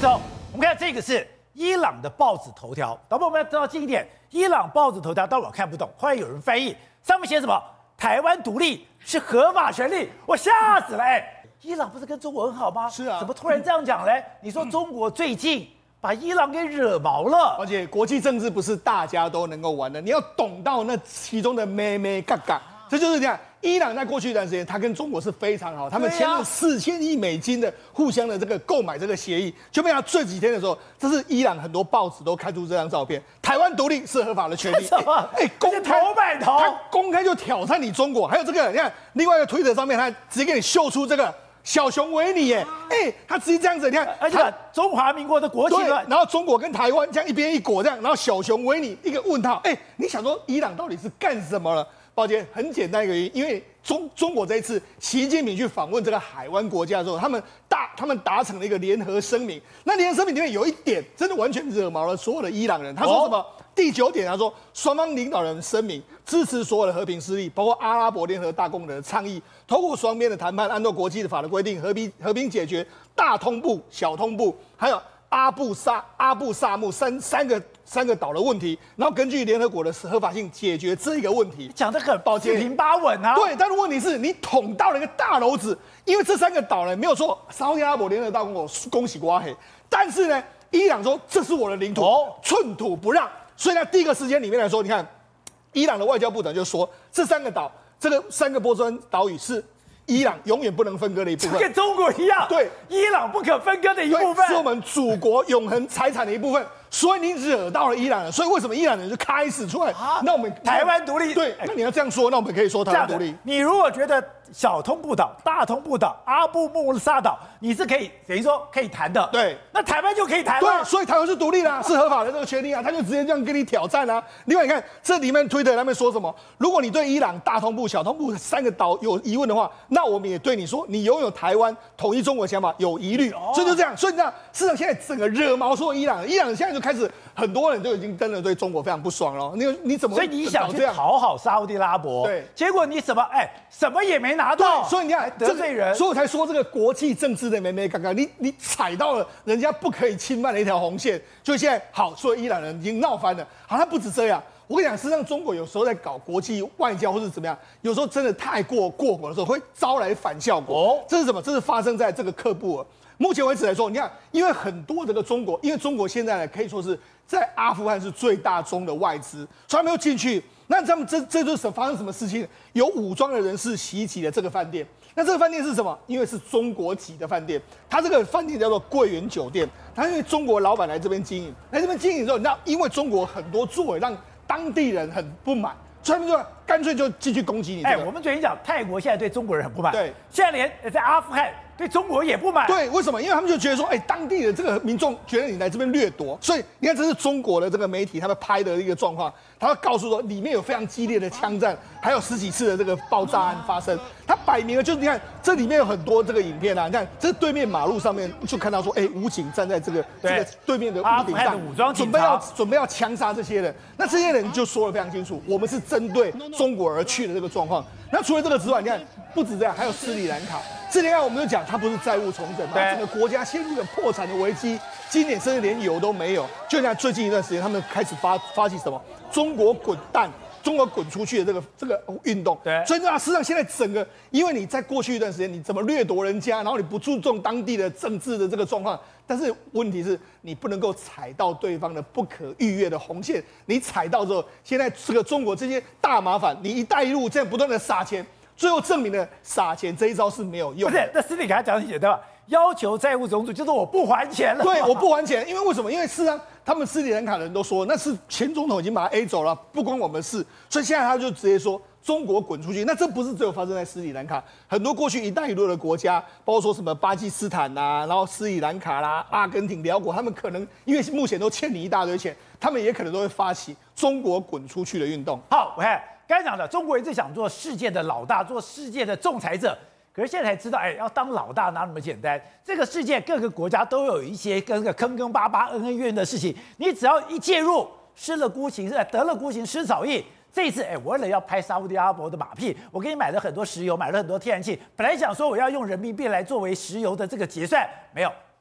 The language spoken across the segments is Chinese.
走，我们看这个是伊朗的报纸头条。导播，我们要知道近一点，伊朗报纸头条，但我看不懂。后来有人翻译，上面写什么？台湾独立是合法权利，我吓死了！伊朗不是跟中国很好吗？ 是啊， 怎么突然这样讲嘞？你说中国最近把伊朗给惹毛了， 而且国际政治不是大家都能够玩的，你要懂到那其中的咩咩嘎嘎。这就是这样，伊朗在过去一段时间，他跟中国是非常好，他们签了4000亿美金的互相的这个购买这个协议，就被他这几天的时候，这是伊朗很多报纸都开出这张照片，台湾独立是合法的权利， 公开头版头， 他公开就挑战你中国，还有这个，你看另外一个推特上面，他直接给你秀出这个小熊维尼，他直接这样子，你看， 而且中华民国的国旗， 然后中国跟台湾这样一边一国这样，然后小熊维尼一个问号，你想说伊朗到底是干什么了？抱歉，很简单一个原因，因为中国这一次习近平去访问这个海湾国家的时候，他们达成了一个联合声明。那联合声明里面有一点真的完全惹毛了所有的伊朗人。他说什么？第9点，他说双方领导人声明支持所有的和平势力，包括阿拉伯联合大公国的倡议，透过双边的谈判，按照国际的法的规定，和平解决大通布、小通布，还有阿布萨木三个岛的问题，然后根据联合国的合法性解决这个问题， 讲得很四平八稳啊。 对，但是问题是你捅到了一个大篓子，因为这3个岛呢没有说沙特阿拉伯联合大公国恭喜瓜黑，但是呢，伊朗说这是我的领土，寸土不让。所以呢，第一个时间里面来说，你看，伊朗的外交部长就说这3个岛，这个3个波斯湾岛屿是伊朗永远不能分割的一部分， 跟中国一样， 对， 伊朗不可分割的一部分， 是我们祖国永恒财产的一部分。所以你惹到了伊朗人，所以为什么伊朗人就开始出来？那我们台湾独立， 对，那你要这样说，那我们可以说台湾独立。 你如果觉得小通布岛、大通布岛、阿布穆萨岛，你是可以等于说可以谈的， 对， 那台湾就可以谈了。 对，所以台湾是独立啦，是合法的这个权利啊，他就直接这样跟你挑战啊。另外，你看这里面推特他们说什么？如果你对伊朗大通布、小通布3个岛有疑问的话，那我们也对你说，你拥有台湾统一中国的想法有疑虑。所以就这样，所以你知道，市场现在整个惹毛所有伊朗人，伊朗人现在就开始很多人就已经真的对中国非常不爽了。你怎么？ 所以你想去讨好沙烏地阿拉伯， 对， 结果你什么也没拿到， 所以你看得罪人， 所以我才说这个国际政治的咩咩嘎嘎，你踩到了人家不可以侵犯的一条红线。就现在好，所以伊朗人已经闹翻了。好，他不止这样，我跟你讲，事实上中国有时候在搞国际外交或是怎么样，有时候真的太过火的时候，会招来反效果。这是什么？这是发生在这个喀布尔。目前为止来说，你看，因为很多这个中国，因为中国现在呢可以说是在阿富汗是最大宗的外资，所以他们又进去。那他们这就是发生什么事情？有武装的人士袭击了这个饭店。那这个饭店是什么？因为是中国籍的饭店，它这个饭店叫做桂园酒店。它因为中国老板来这边经营，来这边经营之后，你知道，因为中国很多作为让当地人很不满，所以他们就干脆就进去攻击你。 我们昨天讲泰国现在对中国人很不满， 对， 现在连在阿富汗对中国也不满。 对，为什么？因为他们就觉得说，当地的这个民众觉得你来这边掠夺，所以你看，这是中国的这个媒体他们拍的一个状况，他会告诉说里面有非常激烈的枪战，还有10几次的这个爆炸案发生。他摆明了就是你看这里面有很多这个影片啊，你看这对面马路上面就看到说，武警站在这个对面的屋顶上， 武装警准备要枪杀这些人。那这些人就说得非常清楚，我们是针对中国而去的这个状况。那除了这个之外，你看不止这样，还有斯里兰卡。斯里兰卡我们就讲，它不是债务重整嘛，整个国家陷入了破产的危机，今年甚至连油都没有。就像最近一段时间，他们开始发起什么“中国滚蛋”。中国滚出去的这个运动， 对， 所以事实上现在整个，因为你在过去一段时间你怎么掠夺人家，然后你不注重当地的政治的这个状况，但是问题是你不能够踩到对方的不可逾越的红线，你踩到之后，现在这个中国这些大麻烦，你“一带一路”这样不断的撒钱，最后证明了撒钱这一招是没有用的。 不是，那斯里兰卡讲很简单吧？要求债务重组就是我不还钱了。 对，我不还钱，因为为什么？因为事实上，他们斯里兰卡人都说那是前总统已经把他 A 走了，不关我们事，所以现在他就直接说中国滚出去。那这不是只有发生在斯里兰卡，很多过去“一带一路”的国家，包括说什么巴基斯坦然后斯里兰卡啦、阿根廷、辽国，他们可能因为目前都欠你一大堆钱，他们也可能都会发起中国滚出去的运动。 好，我看刚才讲的，中国一直想做世界的老大，做世界的仲裁者。可是现在才知道，要当老大哪那么简单？这个世界各个国家都有一些跟个坑坑巴巴、恩恩怨怨的事情，你只要一介入，失了孤行，得了孤行失草印。这一次，我为了要拍沙烏地阿拉伯的马屁，我给你买了很多石油，买了很多天然气，本来想说我要用人民币来作为石油的这个结算，没有，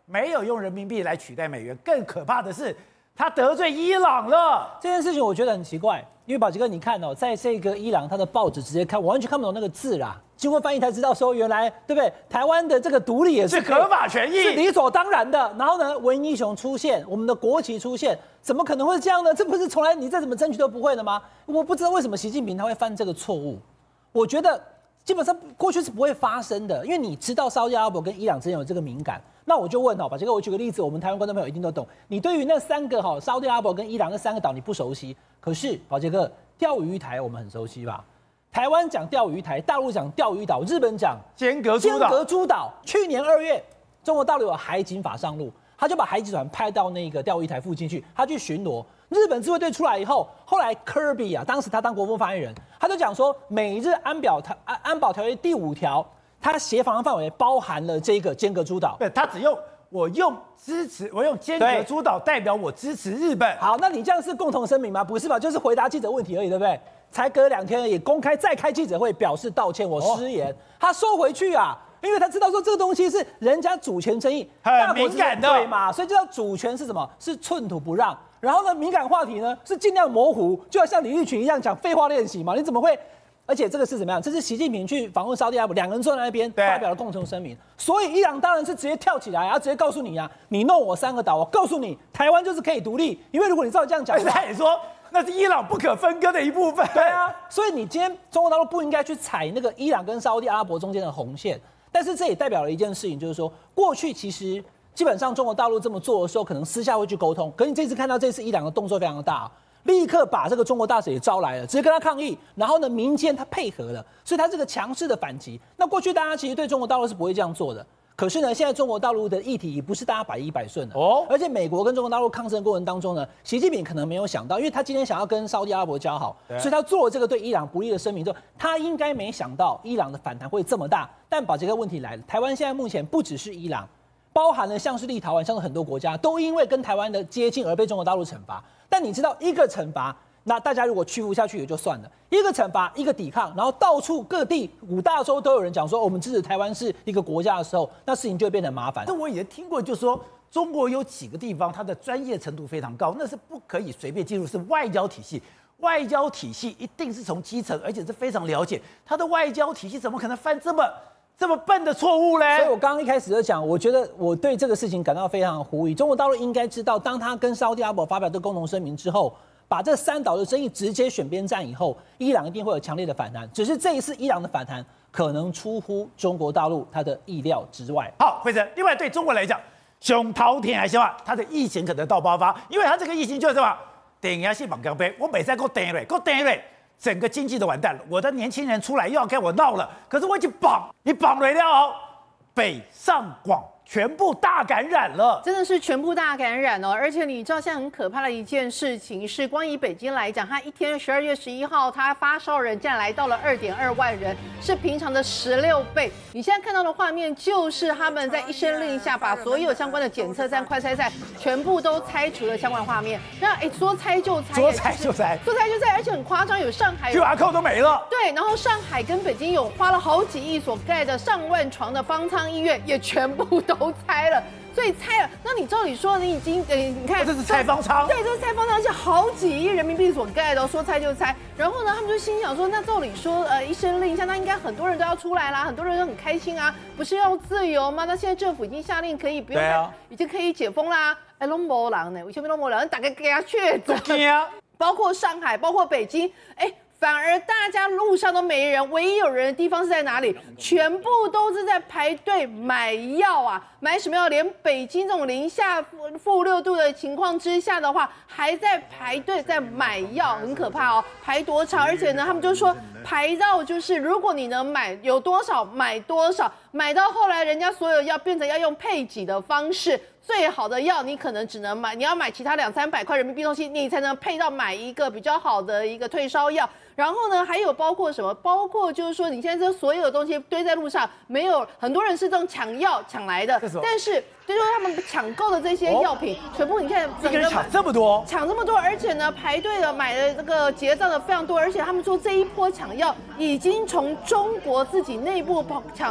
没有用人民币来取代美元，更可怕的是他得罪伊朗了。 这件事情我觉得很奇怪，因为宝杰哥你看哦，在这个伊朗他的报纸直接看，我完全看不懂那个字啦。经过翻译才知道说，原来对不对？台湾的这个独立也是合法权益， 是理所当然的。然后呢，文英雄出现，我们的国旗出现，怎么可能会这样呢？这不是从来你再怎么争取都不会的吗？我不知道为什么习近平他会犯这个错误。我觉得基本上过去是不会发生的，因为你知道沙特阿拉伯跟伊朗之间有这个敏感。那我就问宝杰哥，我举个例子，我们台湾观众朋友一定都懂。你对于那3个沙特阿拉伯跟伊朗那3个岛你不熟悉，可是宝杰哥，钓鱼台我们很熟悉吧？台湾讲钓鱼台，大陆讲钓鱼岛，日本讲尖阁诸岛。去年2月，中国大陆有海警法上路，他就把海警船派到那个钓鱼台附近去，他去巡逻。日本自卫队出来以后，后来科比啊，当时他当国防发言人，他就讲说，美日安保条约第5条，它协防范围包含了这个尖阁诸岛。 对，他只用我用尖阁诸岛代表我支持日本。 好，那你这样是共同声明吗？不是吧？就是回答记者问题而已，对不对？才隔2天而已，公开再开记者会表示道歉，我失言，他收回去啊，因为他知道说这个东西是人家主权争议， 很敏感的， 对嘛？所以就叫主权是什么？是寸土不让。然后呢，敏感话题呢是尽量模糊，就要像李立群一样讲废话练习嘛？你怎么会？而且这个是怎么样？这是习近平去访问沙特阿拉伯，2个人坐在那边发表了共同声明。所以伊朗当然是直接跳起来，然后直接告诉你啊，你弄我3个岛，我告诉你，台湾就是可以独立。因为如果你照这样讲， 他也说那是伊朗不可分割的一部分。 对啊，所以你今天中国大陆不应该去踩那个伊朗跟沙特阿拉伯中间的红线。但是这也代表了一件事情，就是说过去其实基本上中国大陆这么做的时候，可能私下会去沟通。可是你这次看到这次伊朗的动作非常的大。立刻把这个中国大使也招来了，直接跟他抗议，然后呢，民间他配合了，所以他这个强势的反击。那过去大家其实对中国大陆是不会这样做的，可是呢，现在中国大陆的议题也不是大家百依百顺的哦。而且美国跟中国大陆抗争过程当中呢，习近平可能没有想到，因为他今天想要跟沙特阿拉伯交好，所以他做了这个对伊朗不利的声明之后，他应该没想到伊朗的反弹会这么大。但宝杰哥问题来了，台湾现在目前不只是伊朗，包含了像是立陶宛，像是很多国家都因为跟台湾的接近而被中国大陆惩罚。但你知道一个惩罚，那大家如果屈服下去也就算了，一个惩罚一个抵抗，然后到处各地5大洲都有人讲说我们支持台湾是一个国家的时候，那事情就会变得麻烦。 但我也听过，就是说中国有几个地方它的专业程度非常高，那是不可以随便进入，是外交体系。外交体系一定是从基层，而且是非常了解它的外交体系，怎么可能犯这么笨的错误嘞？ 所以我刚刚一开始就讲，我觉得我对这个事情感到非常狐疑。中国大陆应该知道，当他跟沙特阿拉伯发表这共同声明之后，把这3岛的争议直接选边站以后，伊朗一定会有强烈的反弹。只是这一次伊朗的反弹可能出乎中国大陆他的意料之外。 好，慧珍，另外对中国来讲，熊滔天还是什么？它的疫情可能到爆发，因为它这个疫情就是什么？顶下去绑钢杯，我每次给我顶嘞。整个经济都完蛋了，我的年轻人出来又要跟我闹了，可是我已经你绑了哦，北上广全部大感染了， 真的是全部大感染哦！而且你知道，现在很可怕的一件事情是，光以北京来讲，它一天12月11号，它发烧人竟然来到了2.2万人，是平常的16倍。你现在看到的画面，就是他们在一声令下，把所有相关的检测站、快筛站全部都拆除了相关画面。那说拆就拆，而且很夸张，有上海 QR code 都没了。 对，然后上海跟北京有花了好几亿所盖的上万床的方舱医院，也全部都拆了。所以拆了，那你照理说你已经你看这是拆方舱， 对，这是拆方舱，而且好几亿人民币所盖的，说拆就拆。然后呢，他们就心想说，那照理说一声令下，那应该很多人都要出来啦，很多人都很开心啊，不是要自由吗？那现在政府已经下令可以不用，已经可以解封啦。哎，都没人呢，为什么都没人？大概给他确诊，包括上海，包括北京，反而大家路上都没人，唯一有人的地方是在哪里？全部都是在排队买药啊！买什么药？连北京这种零下-6度的情况之下的话，还在排队在买药，很可怕哦！排多长？而且呢，他们就说排到就是如果你能买有多少买多少，买到后来人家所有药变成要用配给的方式。最好的药你可能只能买，你要买其他200-300块人民币东西，你才能配到买一个比较好的一个退烧药。然后呢，还有包括什么？包括就是说，你现在这所有的东西堆在路上，没有很多人是这种抢药抢来的，但是就是他们抢购的这些药品，全部你看， 一个人抢这么多， 而且呢，排队的买的这个结账的非常多，而且他们说这一波抢药已经从中国自己内部抢到了香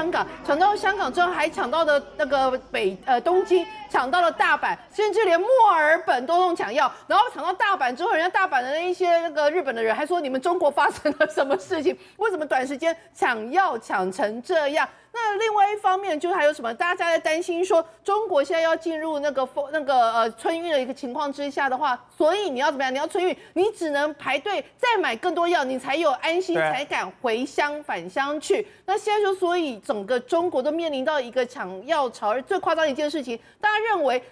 香港，抢到香港之后还抢到了那个东京，抢到了大阪，甚至连墨尔本都用抢药。然后抢到大阪之后，人家大阪的那些那个日本的人还说你们中国发生了什么事情？为什么短时间抢药抢成这样？那另外一方面就是还有什么？大家在担心说中国现在要进入那个春运的一个情况之下的话，所以你要怎么样？你要春运，你只能排队再买更多药，你才有安心，才敢回乡返乡去。那现在就所以整个中国都面临到一个抢药潮，而最夸张的一件事情，大家认为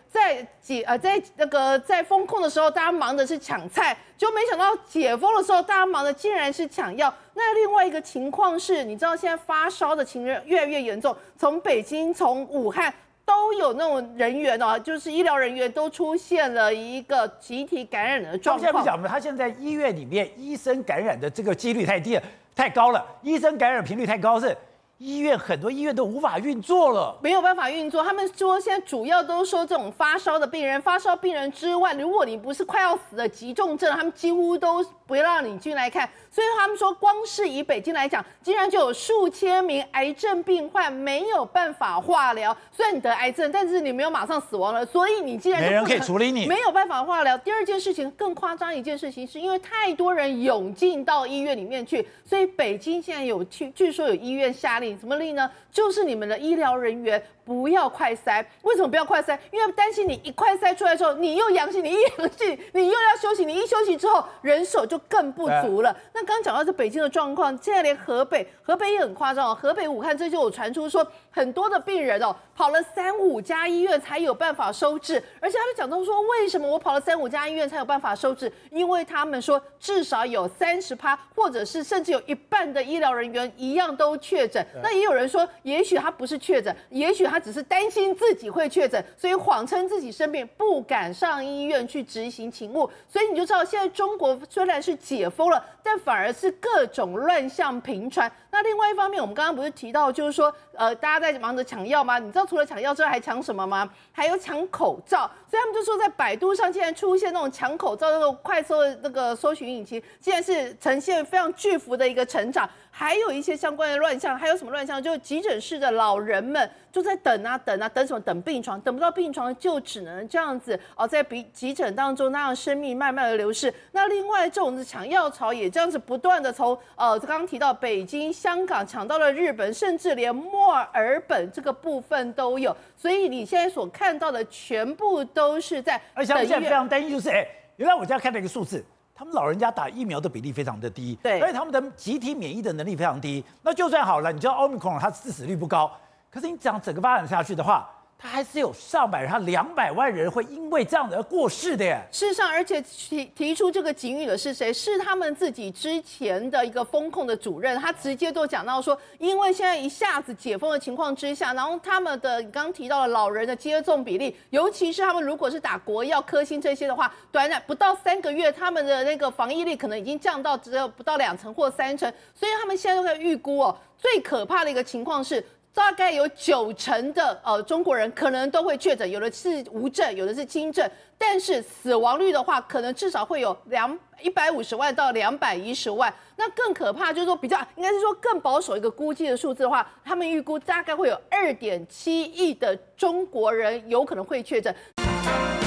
在封控的时候，大家忙的是抢菜，就没想到解封的时候，大家忙的竟然是抢药。那另外一个情况是，你知道现在发烧的情况越来越严重，从北京、从武汉都有那种人员哦，就是医疗人员都出现了一个集体感染的状况。 现在不讲吗？他现在医院里面医生感染的这个几率太低了，太高了，医生感染频率太高，是医院很多医院都无法运作了， 没有办法运作。他们说现在主要都说这种发烧的病人，发烧病人之外，如果你不是快要死的急重症，他们几乎都不让你进来看。所以他们说，光是以北京来讲，竟然就有数千名癌症病患没有办法化疗。虽然你得癌症，但是你没有马上死亡了，所以你竟然就没人可以处理你， 没有办法化疗。第二件事情更夸张一件事情，是因为太多人涌进到医院里面去，所以北京现在据说有医院下令，什么令呢？就是你们的医疗人员不要快筛。为什么不要快筛？因为担心你一快筛出来之后，你又阳性，你一阳性，你又要休息，你一休息之后，人手就更不足了。那刚刚讲到这北京的状况，现在连河北也很夸张哦。河北武汉这就有传出说，很多的病人哦跑了3-5家医院才有办法收治，而且他们讲到说，为什么我跑了3-5家医院才有办法收治？因为他们说至少有30%，或者是甚至有一半的医疗人员一样都确诊。那也有人说，也许他不是确诊，也许他只是担心自己会确诊，所以谎称自己生病，不敢上医院去执行勤务。所以你就知道，现在中国虽然是解封了，但反而是各种乱象频传。那另外一方面，我们刚刚不是提到，就是说，大家在忙着抢药吗？你知道除了抢药之外还抢什么吗？还有抢口罩。所以他们就说，在百度上竟然出现那种抢口罩那种快搜的那个搜寻引擎，竟然是呈现非常巨幅的一个成长。还有一些相关的乱象，还有什么乱象？就急诊室的老人们就在等啊等啊等什么？等病床，等不到病床就只能这样子哦，在急诊当中，那让生命慢慢的流逝。那另外这种抢药潮也这样子不断的从刚刚提到北京、香港抢到了日本，甚至连墨尔本这个部分都有。所以你现在所看到的全部都是在等医院。 而且我现在非常担心，就是原来我家看到一个数字。他们老人家打疫苗的比例非常的低， 对， 而且他们的集体免疫的能力非常低。那就算好了，你知道 Omicron 它致死率不高，可是你整个发展下去的话，它还是有上百人，它200万人会因为这样而过世的耶。 事实上，而且提出这个警语的是谁？是他们自己之前的一个风控的主任，他直接都讲到说，因为现在一下子解封的情况之下，然后他们的刚提到的老人的接种比例，尤其是他们如果是打国药、科兴这些的话，短短不到3个月，他们的那个防疫力可能已经降到只有不到2成或3成，所以他们现在都在预估哦，最可怕的一个情况是。大概有90%的中国人可能都会确诊，有的是无症，有的是轻症，但是死亡率的话，可能至少会有150万到210万。那更可怕就是说，应该是说更保守一个估计的数字的话，他们预估大概会有2.7亿的中国人有可能会确诊。